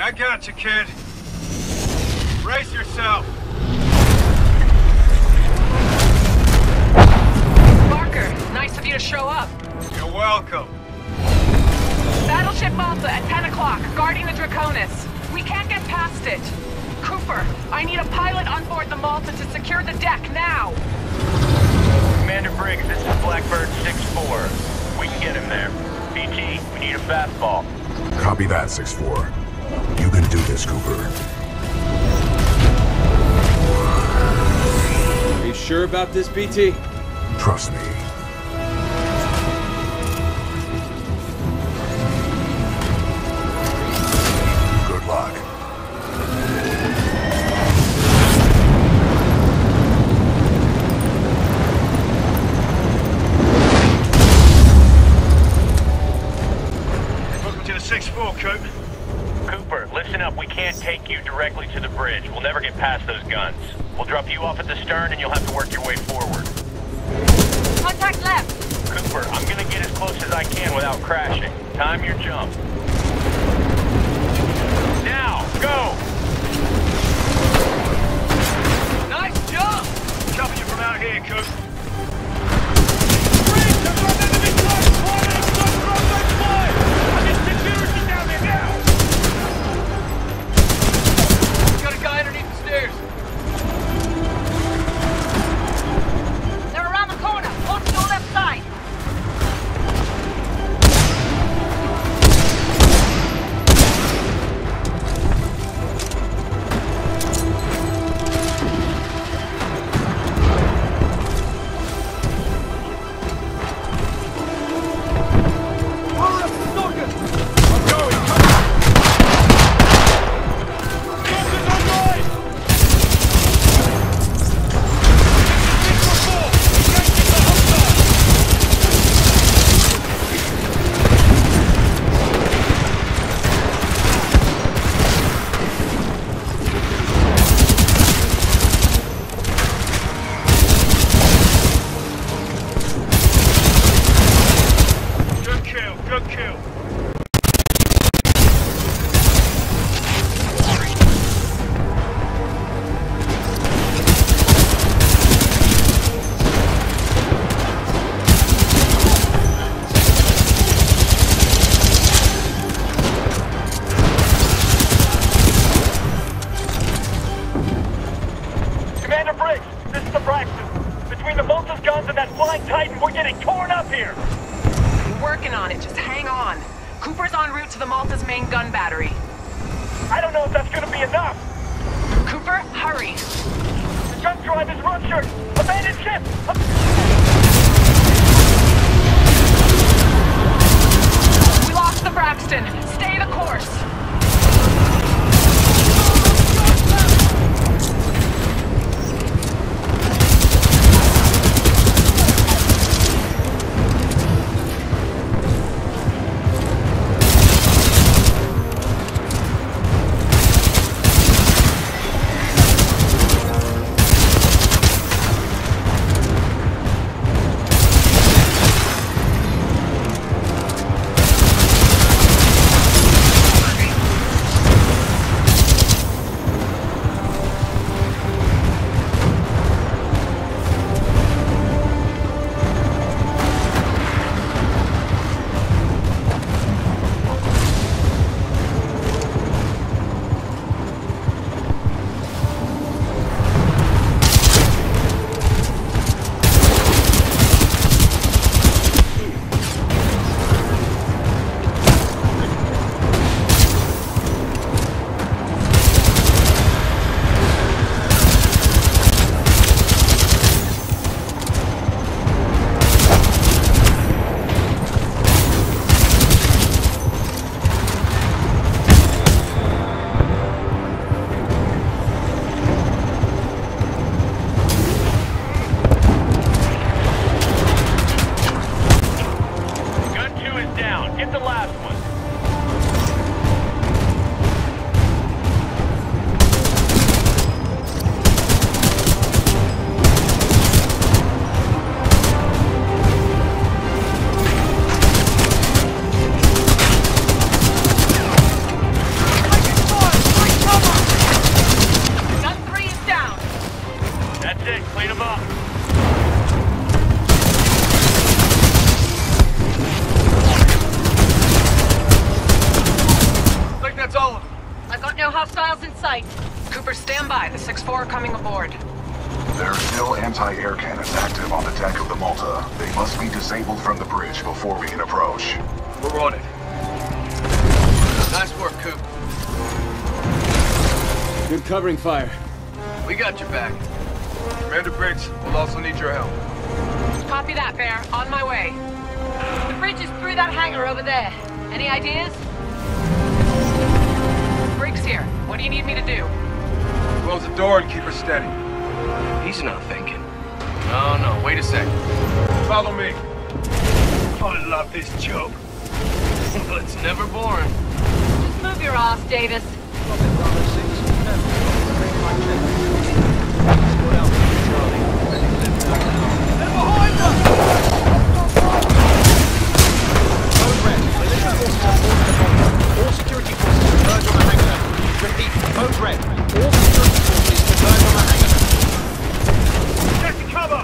I got you, kid. Brace yourself. Barker, nice of you to show up. You're welcome. Battleship Malta at 10 o'clock, guarding the Draconis. We can't get past it. Cooper, I need a pilot on board the Malta to secure the deck now. Commander Briggs, this is Blackbird 6-4. We can get him there. BT, we need a fastball. Copy that, 6-4. You can do this, Cooper. Are you sure about this, BT? Trust me. Good luck. Welcome to the 6-4, Coop. Cooper, listen up. We can't take you directly to the bridge. We'll never get past those guns. We'll drop you off at the stern and you'll have to work your way forward. Contact left. Cooper, I'm gonna get as close as I can without crashing. Time your jump. Now, go! Nice jump! Covering you from out here, Coop. Got a guy underneath the stairs. They're around the corner. Hold to the left side. Good kill. Commander Briggs, this is the Braxton. Between the Malta's guns and that flying Titan, we're getting torn up here. Working on it, just hang on. Cooper's en route to the Malta's main gun battery. I don't know if that's gonna be enough. Cooper, hurry. The jump drive is ruptured. Abandoned ship! We lost the Braxton. Stay the course. Hostiles in sight. Cooper, stand by. The 6-4 are coming aboard. There are still anti-air cannons active on the deck of the Malta. They must be disabled from the bridge before we can approach. We're on it. Nice work, Coop. Good covering fire. We got your back. Commander Briggs, we'll also need your help. Copy that, Bear. On my way. The bridge is through that hangar over there. Any ideas? Briggs here. What do you need me to do? Close the door and keep her steady. He's not thinking. No, wait a second. Follow me. I love this job. Well, it's never boring. Just move your ass, Davis. All security forces converge on the hangar. Repeat, code red. All security forces converge on the hangar. Get to cover!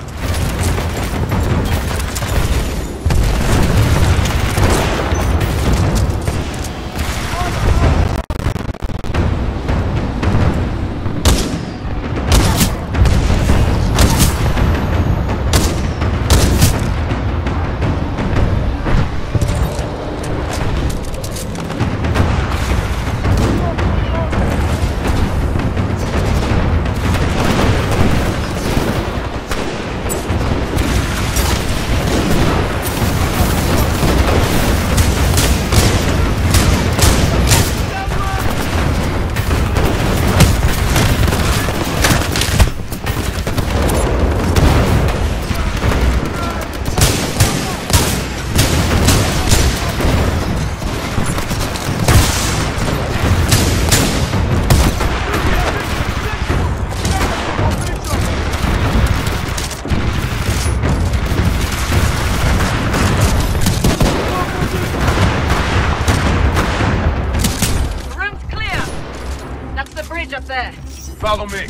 Up there. Follow me.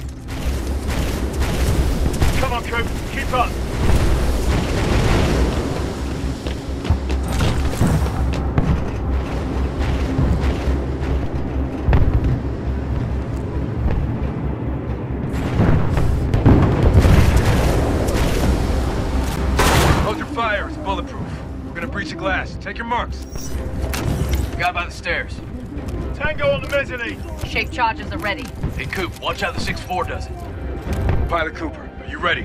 Come on, Coop. Keep up. Hold your fire. It's bulletproof. We're gonna breach the glass. Take your marks. Guy by the stairs. Tango on the mezzanine. Shape charges are ready. Hey, Coop, watch how the 6-4 does it. Pilot Cooper, are you ready?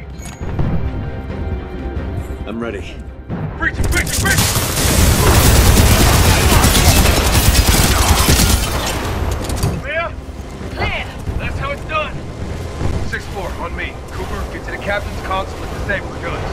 I'm ready. Breach it, breach it, breach it! Clear? Clear. That's how it's done. 6-4, on me. Cooper, get to the captain's console and disable the guns.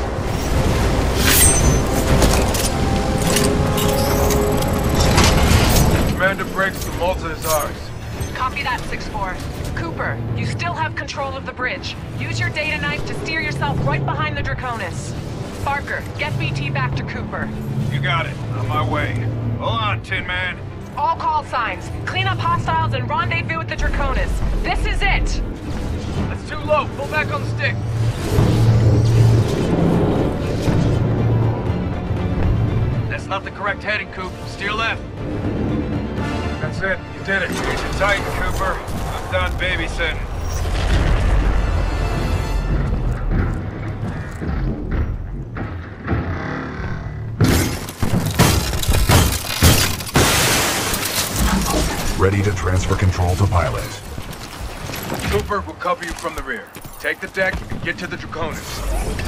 Commander Briggs, the Malta is ours. Copy that, 6-4. Cooper, you still have control of the bridge. Use your data knife to steer yourself right behind the Draconis. Barker, get BT back to Cooper. You got it. On my way. Hold on, Tin Man. All call signs. Clean up hostiles and rendezvous with the Draconis. This is it! That's too low. Pull back on the stick. That's not the correct heading, Coop. Steer left. That's it. You did it. Use your Titan, Cooper. I'm done babysitting. Ready to transfer control to pilot. Cooper will cover you from the rear. Take the deck and get to the Draconis.